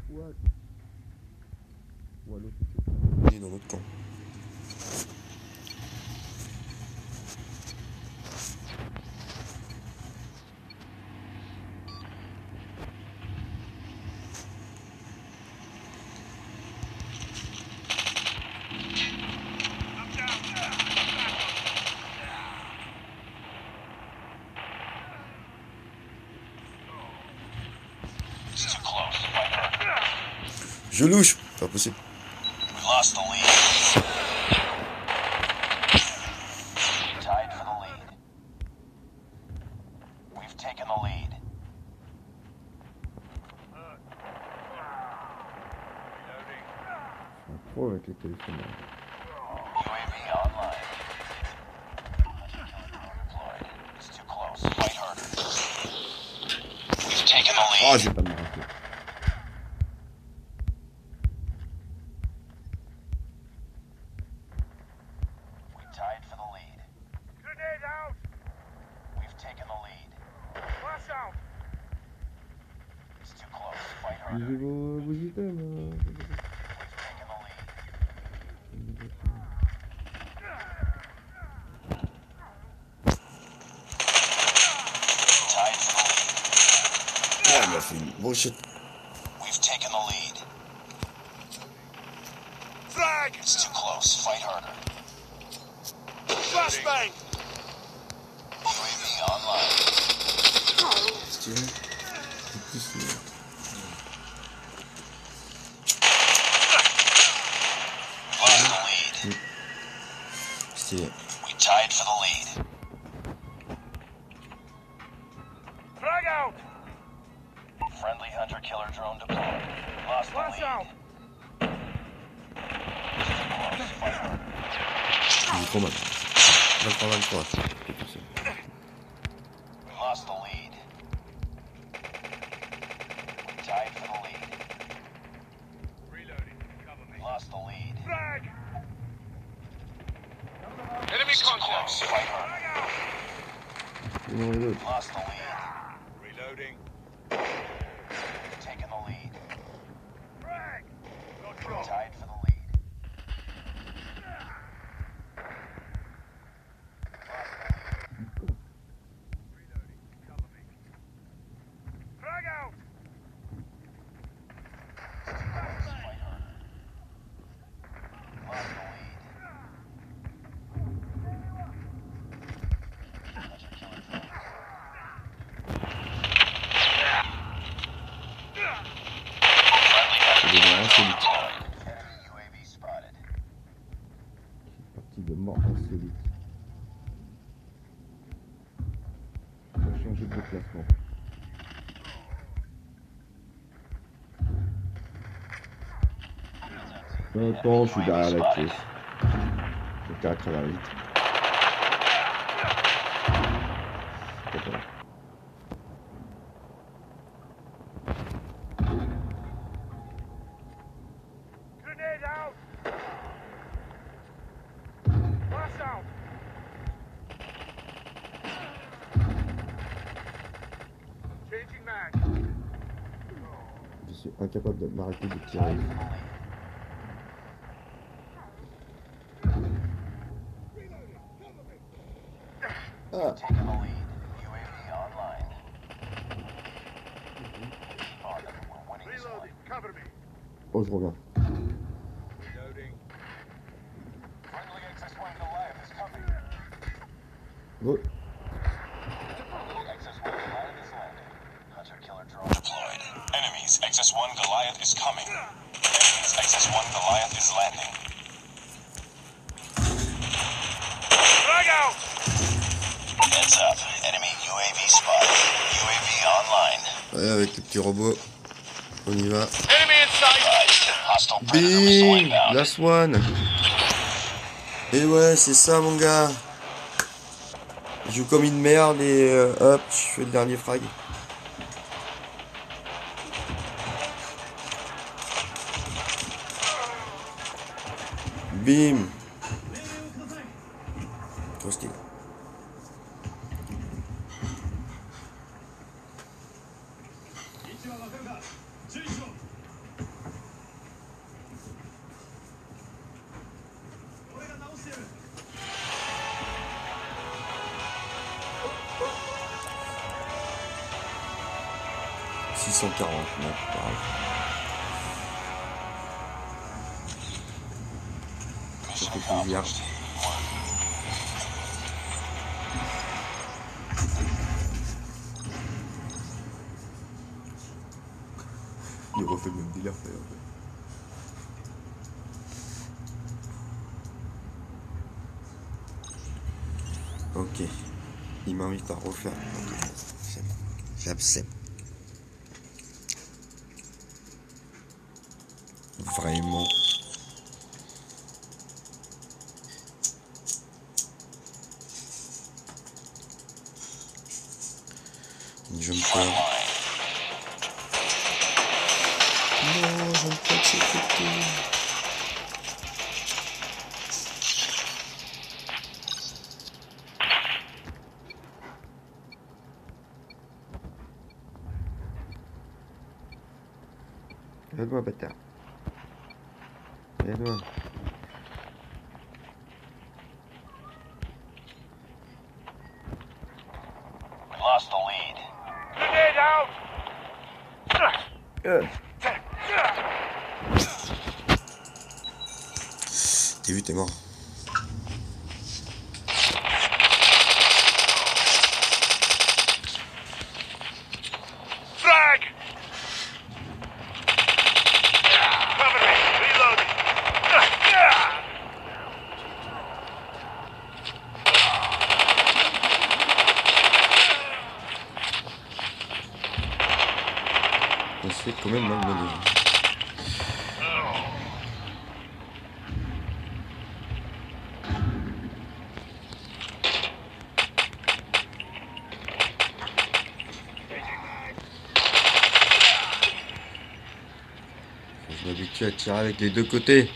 What? Ou à l'autre, il est dans l'autre camp. Je louche. Pas possible. We lost the lead. Tied for the lead. We've taken the lead. C'est un pro avec les téléphones. UAV online. Deployed. It's too close. Fight harder. We've taken the Oh, lead. j'ai pas de marqué. We tied for the lead. Grenade out. We've taken the lead. Flash out. It's too close. Fight harder. Usez vos items. We've taken the lead. Tied for the lead. Ah, il m'a fait une brochette. We've taken the lead. Flag! It's too close. Fight harder. Flashbang! UAV online. Stylé. C'est plus stylé. Lost the lead. Stylé. We tied for the lead. Frag out! Friendly hunter-killer drone deployed. Lost the lead. Close. Fight harder. Il est trop mal. 23-23. We lost the lead. We tied for the lead. Reloading. Cover me. Lost the lead. Frag! Enemy contact. Fight harder. Non, les autres. Lost the lead. Reloading. Taking the lead. Frag! We tied for the lead. Frag out! Fight harder. Lost the lead. Hunter-killer drone. Friendly C'est des gars insolites. hunter-killer. Enemy UAV spotted. Partie de mort insolite. On va changer de déplacement. Attends, je suis derrière la caisse. J'ai qu'à travers vite. Attends. Grenade out! Flash out! Changing mag. Je suis incapable de m'arrêter de tirer. Ah, Taking the lead. UAV online. On them. We're winning this one. Cover me. oh, je reviens. Reloading. Friendly XS-1 Goliath is coming. Oh, XS-1 Goliath is landing. Hunter-killer drone deployed. Enemies, XS-1 Goliath is coming. Enemies, XS-1 Goliath is landing. Frag out! Heads up. Enemy UAV spotted. UAV online. ouais, avec le petit robot. On y va. Enemy in sight. Hostile predator Bing! missile inbound. Last one! Et ouais, c'est ça, mon gars. Je joue comme une merde et hop, je fais le dernier frag. Bim! Trop stylé. 649, pareil. Ça fait plaisir. Il refait le même délire, d'ailleurs. Ok. Il m'invite à refaire. Ok. C'est bon. J'accepte. Vraiment. Une jumper. Non, j'aime pas que c'est pété. Aide-moi, bâtard. Aide-moi. We lost the lead. Grenade out! T'es vu, t'es mort. Frag! Cover me. Reload. On se fait quand même malmener. Je m'habitue à tirer avec les deux côtés.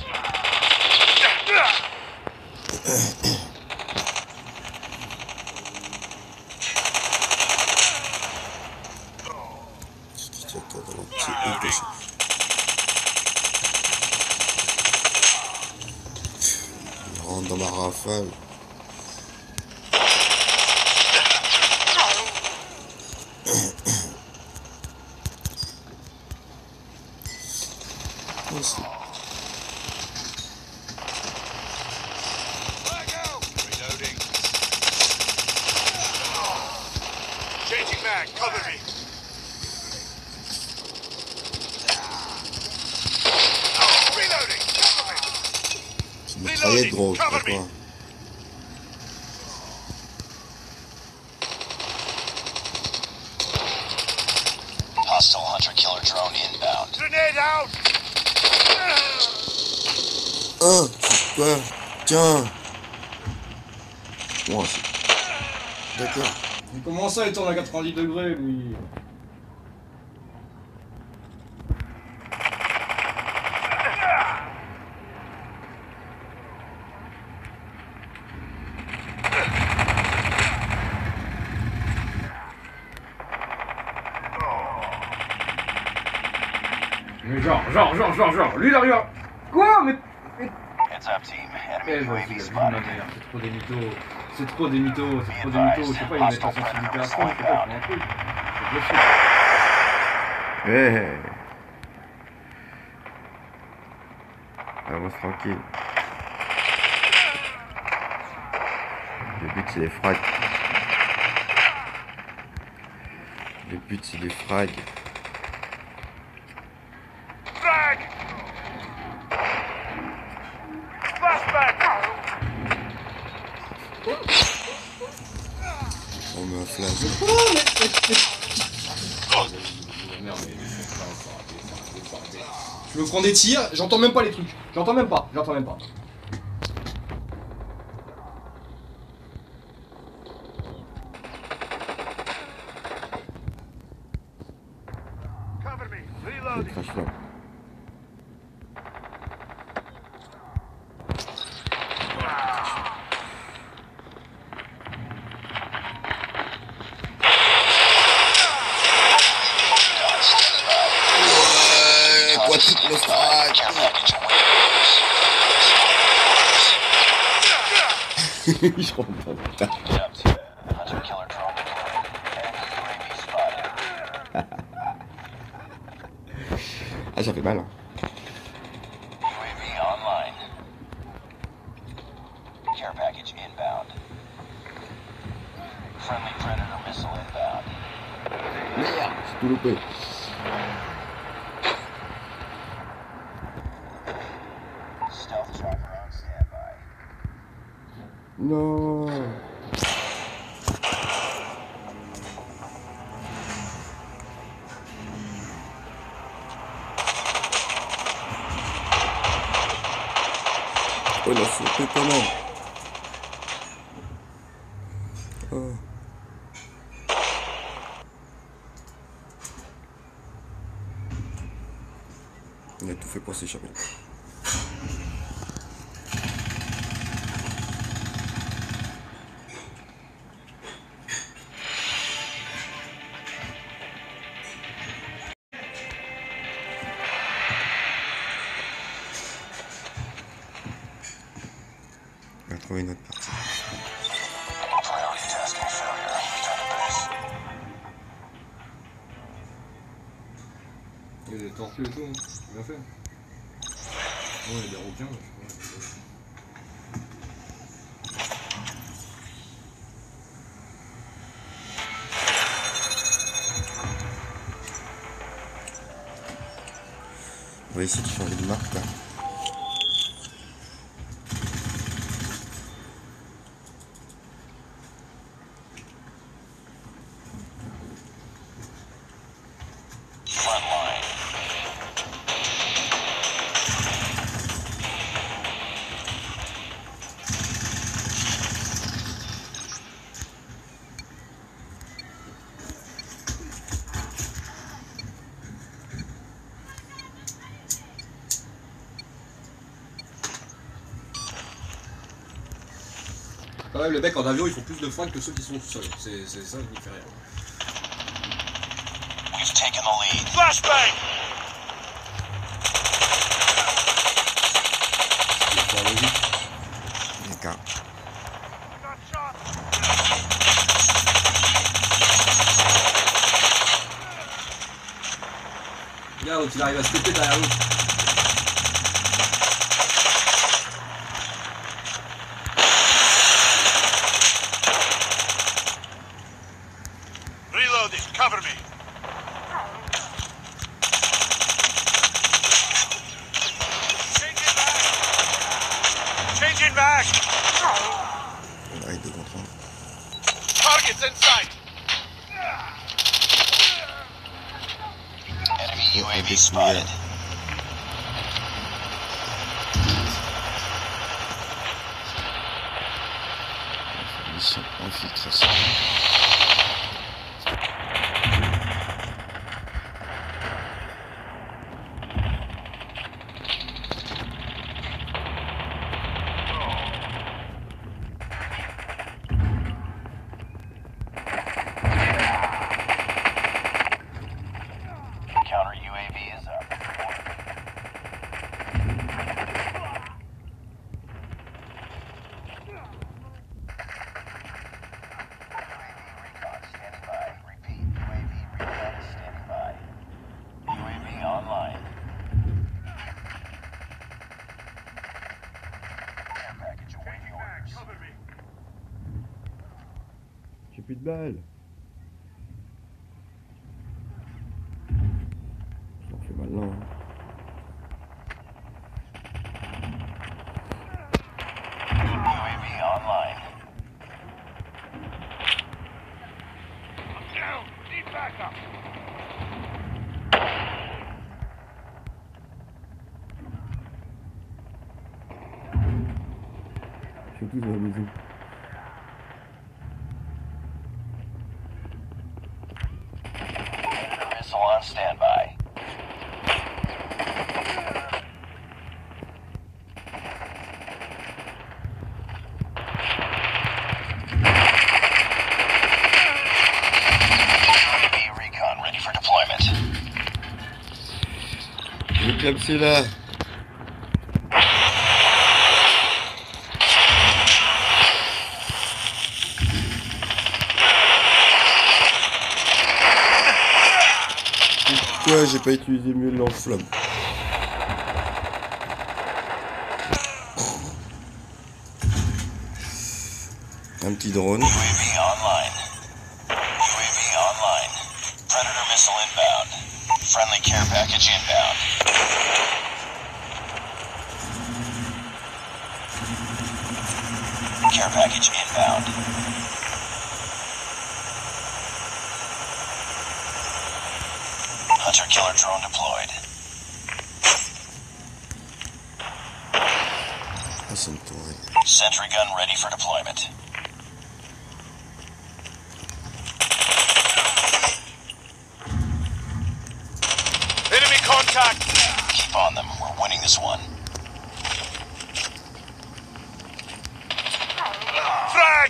Il rentre dans ma rafale. Aussi. Reloading. Changing mag. Cover me. Reloading. Cover me. C'est une mitraillette, gros, je sais pas quoi. Hostile hunter-killer drone inbound. Grenade out! Oh, c'est quoi? Tiens. Bon, c'est... D'accord. Mais comment ça, il tourne à 90 degrés, lui? Mais genre, lui il arrive à... Quoi? Mais... Heads up, team. Enemy Eh, UAV vas-y, spotted. ma mère, c'est trop des mythos. C'est trop des mythos. Je sais pas, ils mettent la sensibilité à fond, je sais pas, ils font un truc. C'est possible. Ouais. Avance tranquille. Le but c'est les frags. Le but c'est les frags. Frag! Flashback! On met un flash. Je me prends des tirs, j'entends même pas les trucs. J'entends même pas. Cover me. Le Reloading. crash là. Ouais, quoi triple frag. Care package away. Je rentre dans le tas. Heads up, team. Hunter-killer drone deployed. Enemy UAV spotted. Ah, ça fait mal. Hein. UAV online. Care package inbound. Friendly Predator missile inbound. Merde, c'est tout loupé. Stealth chopper on standby. Non. Oh, il a sauté comment? Oh. Il a tout fait pour s'échapper. On va trouver une autre partie. Priority tasking failure. Return to base. Il y a des tortues et tout, hein. C'est bien fait. Oh, il y a des requins, je sais pas. On va essayer de changer de marque là. Frontline. Quand même, les mecs en avion ils font plus de fringues que ceux qui sont tout seuls. C'est ça qui me fait rire. We've taken the lead. Flashbang! C'est pas logique. D'accord. Regarde l'autre, il arrive à se péter derrière l'autre. Reloading. Cover me. Changing back. On arrête de comprendre. Targets in sight. Enemy UAV spotted. Mission infiltration. Counter UAV is up. UAV recon standing by. Repeat, UAV recon is standing by. UAV online. Care package awaiting orders. J'ai plus de balles. Ça en fait mal là. Hein. UAV online. Down. Need backup. Je suis tous dans la maison. Missile on standby. UAV recon ready for deployment. Le club c'est là. Pourquoi j'ai pas utilisé mieux le lance-flamme? Un petit drone. UAV online. UAV online. Predator missile inbound. Friendly care package inbound. Care package inbound. Hunter killer drone deployed. Ah, c'est une tourelle. Sentry gun ready for deployment. Enemy contact! Keep on them. We're winning this one. Frag!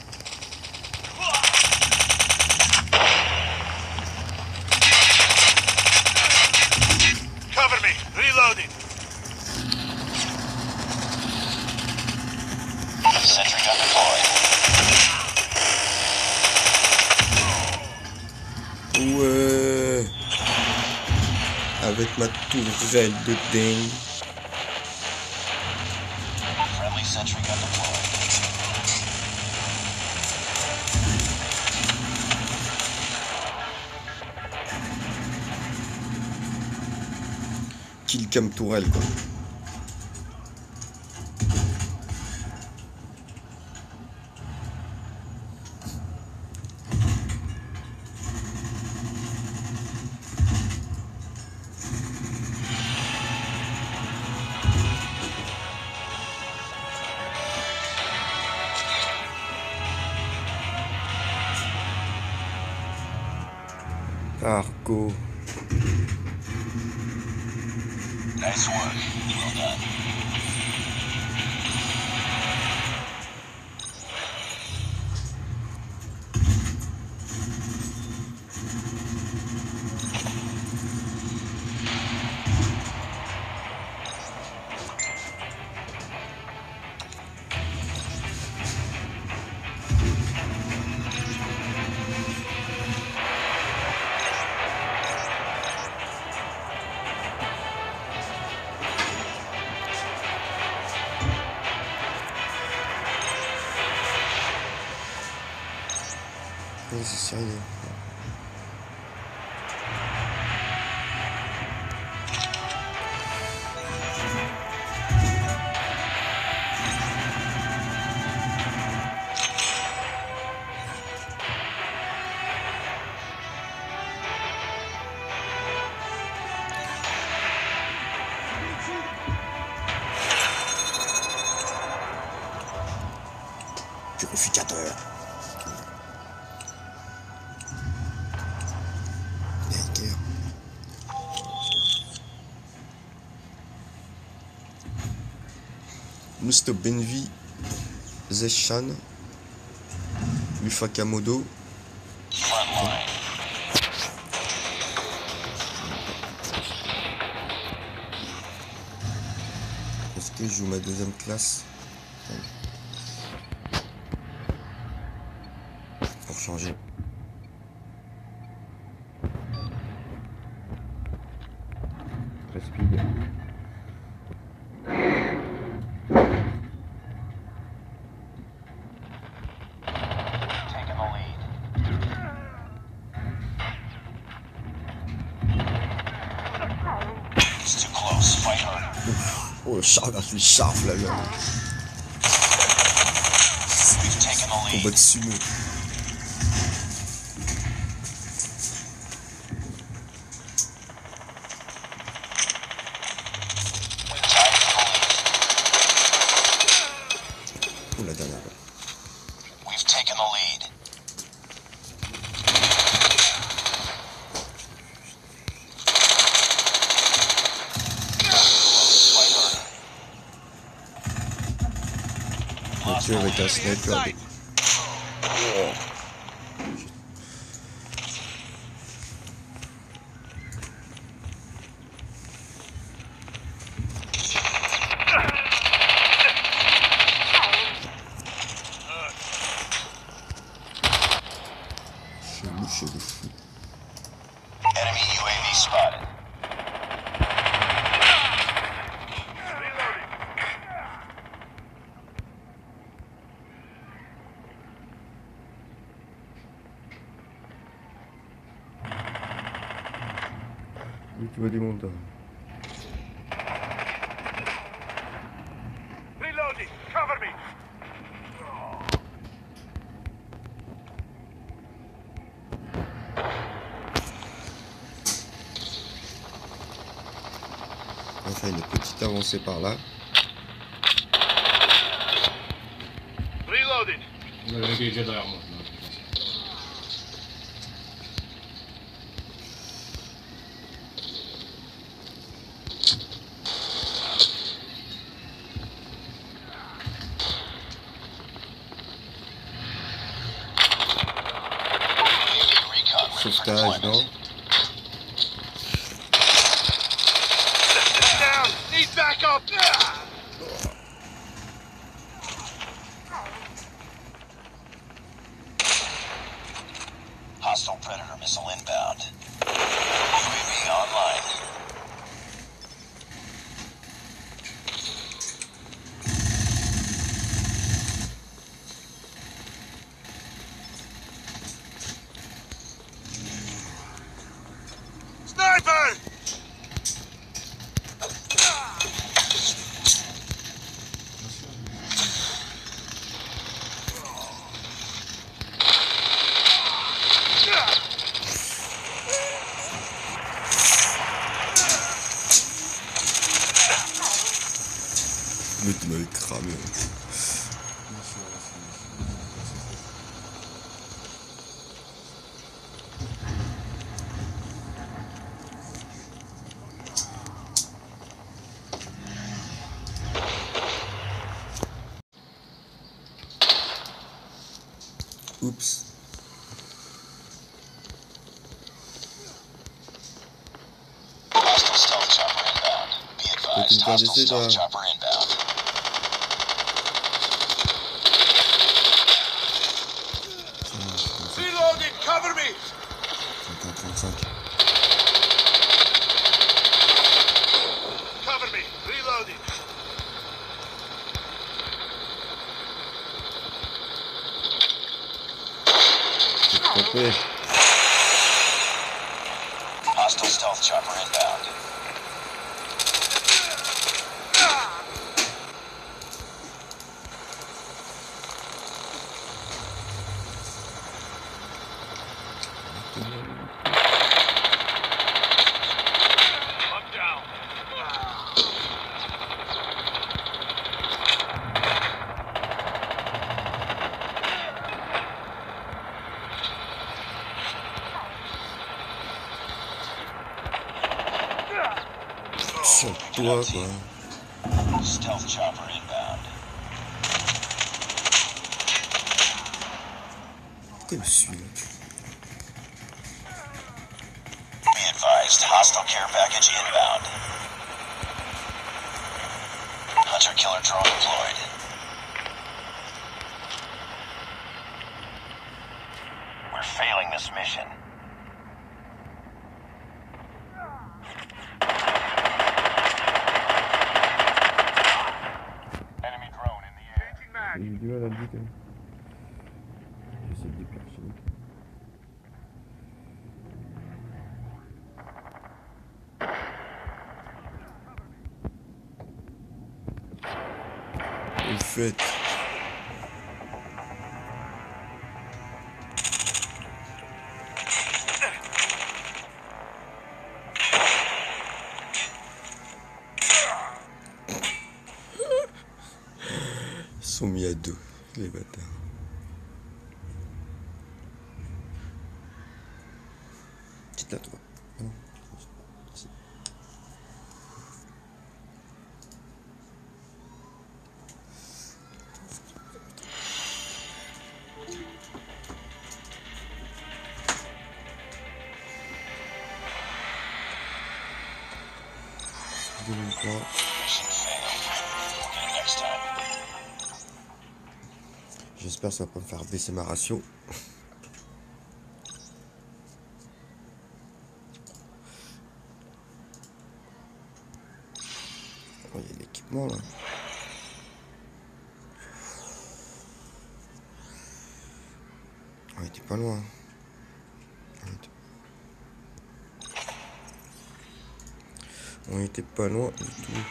Cover me. Reloading. Sentry gun deployed. Ouais. Avec ma tourelle de dingue. Friendly sentry gun deployed. Killcam tourelle, quoi. Arco. Nice work. Well done. Ouais, c'est sérieux. Purificateur. Hacker. Musto Benvi, Zeshan, Lufakamodo. Frontline. Est-ce que je joue ma deuxième classe? Pour changer. Speed. Taking the lead. It's too close. Fight harder. Oh, le char, je lui charge là, là. We've taken the lead. Combat de sumo. Tied for the lead. Oh, la dernière balle. We've taken the lead. Fight harder. Lost Ok, the avec un lead. sniper. Oh. Chelou, chelou. Enemy UAV Enemy spotted. Oui, tu vois du monde. Reloading! Cover me! On va faire une petite avancée par là. Reloading! Le mec il est déjà derrière moi. Non, Recon ready for Sauvetage, non? deployment. Down! Need backup! Hostile Predator missile inbound. UAV online. Sniper! Mais tu m'avais cramé. Oups. Hostile stealth chopper inbound. Be advised, une carte hostile d'essai, stealth toi. chopper inbound. Reloading! Cover me! 35. Cover me! Reloading! J'ai trompé. Hostile stealth chopper inbound. I'm down. Sur toi, quoi. Stealth chopper inbound. Pourquoi il me suit là? Be advised, hostile care package inbound. Hunter killer drone deployed. We're failing this mission. Enemy drone in the air. Changing mag. J'ai eu du mal à le dire quand même. J'essaie de déplacer. Au fait. Ils sont mis à dos, les bâtards. Petite là, toi. Ah non. Si. Mission failed. Okay, next time. J'espère que ça va pas me faire baisser ma ratio. équipement là. On était pas loin. On était pas loin du tout.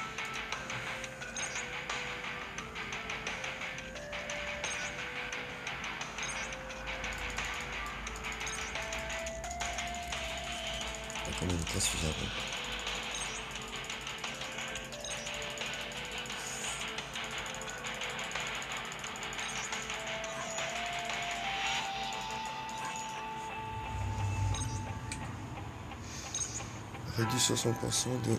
Quand même très suffisable. Réduit 60% de...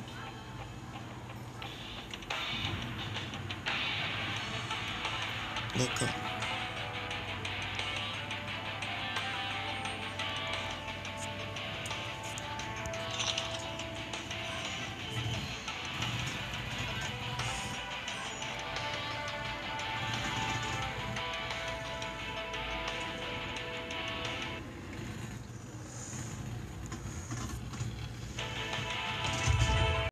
D'accord.